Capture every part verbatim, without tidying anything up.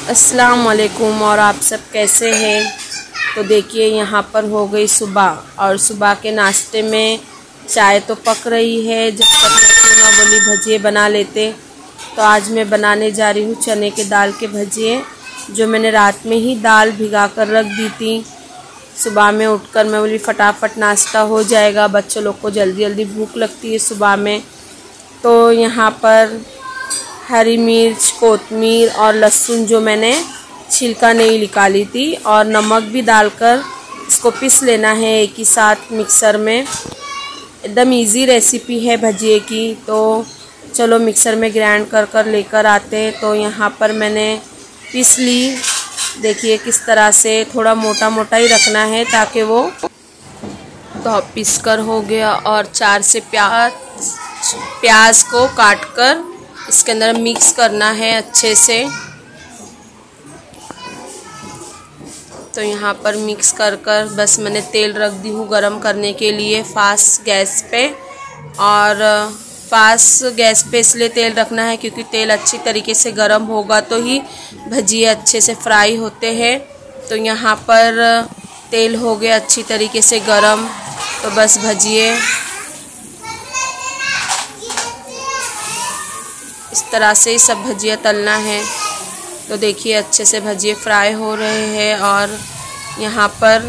अस्सलाम वालेकुम। और आप सब कैसे हैं? तो देखिए यहाँ पर हो गई सुबह, और सुबह के नाश्ते में चाय तो पक रही है। जब तक मैं क्यों ना बोली भजिए बना लेते। तो आज मैं बनाने जा रही हूँ चने के दाल के भजिए, जो मैंने रात में ही दाल भिगा कर रख दी थी। सुबह में उठकर मैं बोली फटाफट नाश्ता हो जाएगा, बच्चों लोग को जल्दी जल्दी भूख लगती है सुबह में। तो यहाँ पर हरी मिर्च, कोतमीर और लहसुन जो मैंने छिलका नहीं निकाली थी, और नमक भी डालकर इसको पीस लेना है एक ही साथ मिक्सर में। एकदम इजी रेसिपी है भजिए की। तो चलो मिक्सर में ग्राइंड कर कर लेकर आते। तो यहाँ पर मैंने पीस ली। देखिए किस तरह से, थोड़ा मोटा मोटा ही रखना है ताकि वो, तो पीस कर हो गया। और चार से प्याज प्याज को काट कर इसके अंदर मिक्स करना है अच्छे से। तो यहाँ पर मिक्स कर कर बस मैंने तेल रख दी हूँ गरम करने के लिए फास्ट गैस पे। और फास्ट गैस पे इसलिए तेल रखना है क्योंकि तेल अच्छी तरीके से गरम होगा तो ही भजिए अच्छे से फ्राई होते हैं। तो यहाँ पर तेल हो गया अच्छी तरीके से गरम। तो बस भजिए इस तरह से ही सब भजिया तलना है। तो देखिए अच्छे से भजिए फ्राई हो रहे हैं। और यहाँ पर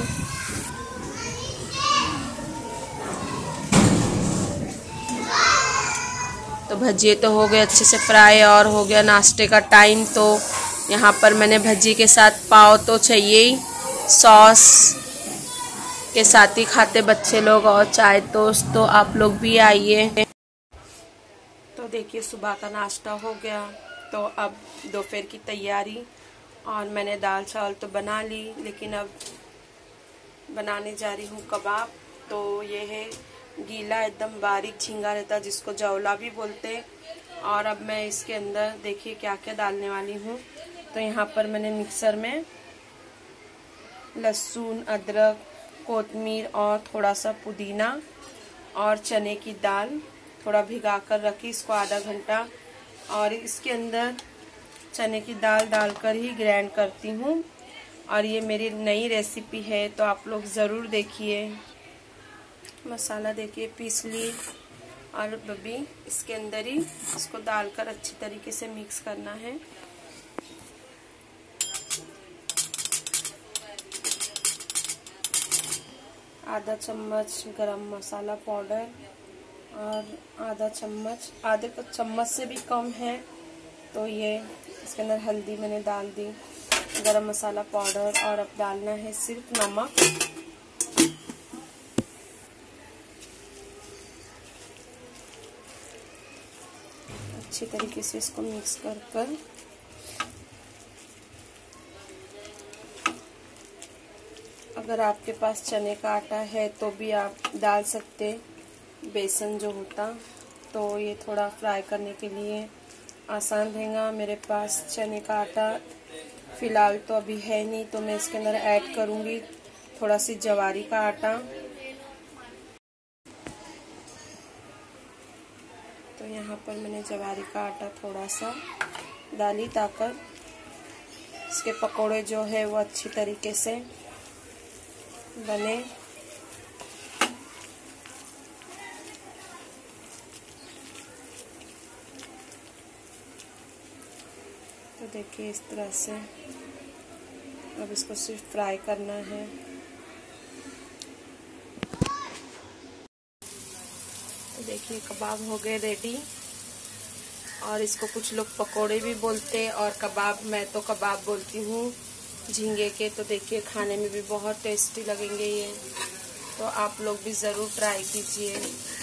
तो भजिए तो हो गए अच्छे से फ्राई, और हो गया नाश्ते का टाइम। तो यहाँ पर मैंने भजी के साथ पाव तो चाहिए ही, सॉस के साथ ही खाते बच्चे लोग, और चाय टोस्ट। तो आप लोग भी आइए। तो देखिए सुबह का नाश्ता हो गया। तो अब दोपहर की तैयारी। और मैंने दाल चावल तो बना ली, लेकिन अब बनाने जा रही हूँ कबाब। तो ये है गीला एकदम बारीक झींगा रहता, जिसको जौला भी बोलते। और अब मैं इसके अंदर देखिए क्या क्या डालने वाली हूँ। तो यहाँ पर मैंने मिक्सर में लहसुन, अदरक, कोतमीर और थोड़ा सा पुदीना और चने की दाल थोड़ा भिगा कर रखी, इसको आधा घंटा। और इसके अंदर चने की दाल डालकर ही ग्राइंड करती हूँ। और ये मेरी नई रेसिपी है, तो आप लोग ज़रूर देखिए। मसाला देखिए पीस लिए, और अभी इसके अंदर ही इसको डालकर अच्छी तरीके से मिक्स करना है। आधा चम्मच गरम मसाला पाउडर, और आधा चम्मच, आधे चम्मच से भी कम है। तो ये इसके अंदर हल्दी मैंने डाल दी, गरम मसाला पाउडर, और अब डालना है सिर्फ नमक। अच्छी तरीके से इसको मिक्स कर कर अगर आपके पास चने का आटा है तो भी आप डाल सकते, बेसन जो होता। तो ये थोड़ा फ्राई करने के लिए आसान रहेगा। मेरे पास चने का आटा फ़िलहाल तो अभी है नहीं, तो मैं इसके अंदर ऐड करूँगी थोड़ा सी जवारी का आटा। तो यहाँ पर मैंने जवारी का आटा थोड़ा सा डाली, ताकि इसके पकोड़े जो है वो अच्छी तरीके से बने। तो देखिए इस तरह से अब इसको सिर्फ फ्राई करना है। तो देखिए कबाब हो गए रेडी। और इसको कुछ लोग पकोड़े भी बोलते, और कबाब मैं तो कबाब बोलती हूँ झींगे के। तो देखिए खाने में भी बहुत टेस्टी लगेंगे ये। तो आप लोग भी ज़रूर ट्राई कीजिए।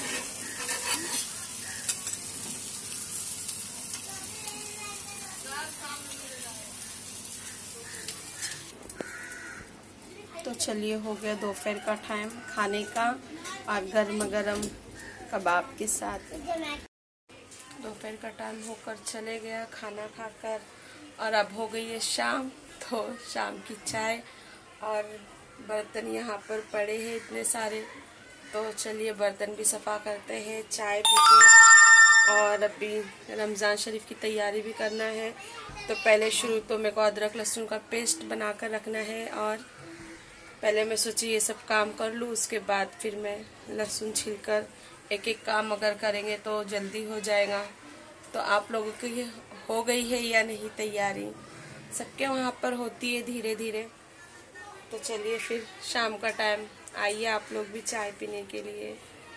तो चलिए हो गया दोपहर का टाइम खाने का, और गर्मा गर्म कबाब के साथ। दोपहर का टाइम होकर चले गया खाना खाकर, और अब हो गई है शाम। तो शाम की चाय और बर्तन यहाँ पर पड़े हैं इतने सारे। तो चलिए बर्तन भी सफ़ा करते हैं, चाय पीते। और अभी रमज़ान शरीफ की तैयारी भी करना है। तो पहले शुरू तो मेरे को अदरक लहसुन का पेस्ट बनाकर रखना है और पहले मैं सोची ये सब काम कर लूँ, उसके बाद फिर मैं लहसुन छीलकर एक एक काम अगर करेंगे तो जल्दी हो जाएगा। तो आप लोगों की हो गई है या नहीं तैयारी? सबके वहाँ पर होती है धीरे धीरे। तो चलिए फिर शाम का टाइम, आइए आप लोग भी चाय पीने के लिए।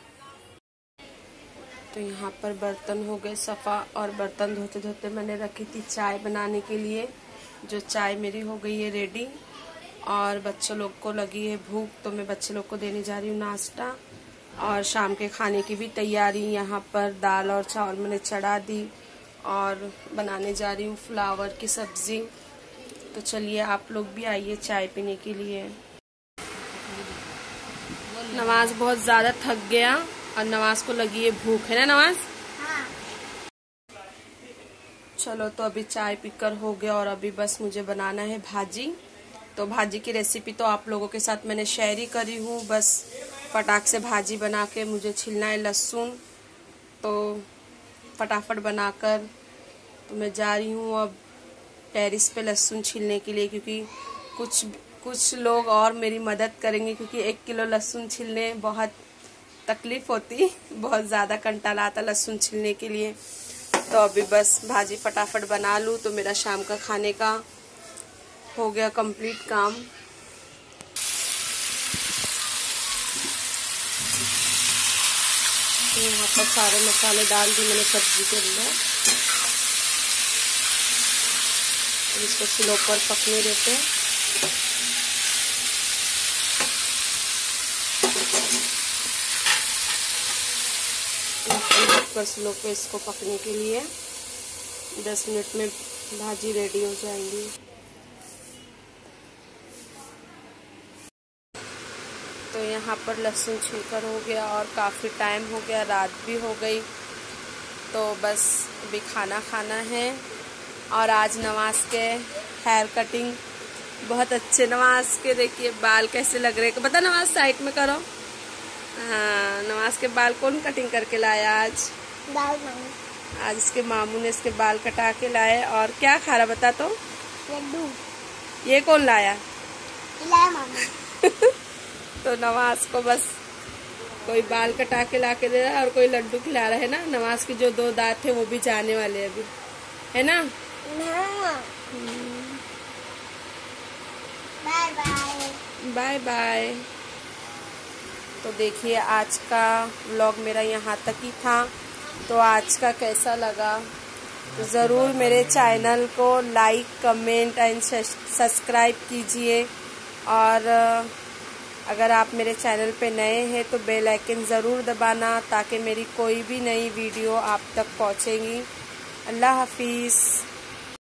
तो यहाँ पर बर्तन हो गए सफ़ा और बर्तन धोते धोते मैंने रखी थी चाय बनाने के लिए। जो चाय मेरी हो गई है रेडी और बच्चों लोग को लगी है भूख, तो मैं बच्चे लोग को देने जा रही हूँ नाश्ता। और शाम के खाने की भी तैयारी, यहाँ पर दाल और चावल मैंने चढ़ा दी और बनाने जा रही हूँ फ्लावर की सब्ज़ी। तो चलिए आप लोग भी आइए चाय पीने के लिए। नवाज बहुत ज़्यादा थक गया और नवाज को लगी है भूख, है ना नवाज? हाँ। चलो तो अभी चाय पीकर हो गया और अभी बस मुझे बनाना है भाजी। तो भाजी की रेसिपी तो आप लोगों के साथ मैंने शेयर ही करी हूँ। बस फटाक से भाजी बना के मुझे छिलना है लहसुन, तो फटाफट बनाकर तो मैं जा रही हूँ अब टेरिस पे लहसुन छीलने के लिए, क्योंकि कुछ कुछ लोग और मेरी मदद करेंगे, क्योंकि एक किलो लहसुन छीलने बहुत तकलीफ होती, बहुत ज़्यादा कंटाला आता लहसुन छीलने के लिए। तो अभी बस भाजी फटाफट बना लूँ तो मेरा शाम का खाने का हो गया कंप्लीट काम। तो यहाँ पर सारे मसाले डाल दी मैंने सब्जी के अंदर। इसको स्लो पर पकने देते हैं। पर स्लो पे इसको पकने के लिए दस मिनट में भाजी रेडी हो जाएगी। तो यहाँ पर लहसुन छिलकर हो गया और काफ़ी टाइम हो गया, रात भी हो गई। तो बस अभी खाना खाना है। और आज नवाज के हेयर कटिंग बहुत अच्छे, नवाज के देखिए बाल कैसे लग रहे हैं। बता नवाज, साइड में करो। हाँ, नवाज के बाल कौन कटिंग करके लाया आज? मामू। आज इसके मामू ने इसके बाल कटा के लाए। और क्या खा रहा बता तो? लड्डू। ये कौन लाया? लाया मामू। तो नवाज को बस कोई बाल कटा के ला के दे रहा है और कोई लड्डू खिला रहा है ना। नवाज के जो दो दांत थे वो भी जाने वाले अभी, है ना? Bye bye. Bye bye. तो देखिए आज का व्लॉग मेरा यहाँ तक ही था। तो आज का कैसा लगा तो ज़रूर मेरे चैनल को लाइक, कमेंट एंड सब्सक्राइब कीजिए। और अगर आप मेरे चैनल पे नए हैं तो बेल आइकन ज़रूर दबाना, ताकि मेरी कोई भी नई वीडियो आप तक पहुँचेगी। अल्लाह हाफिज़।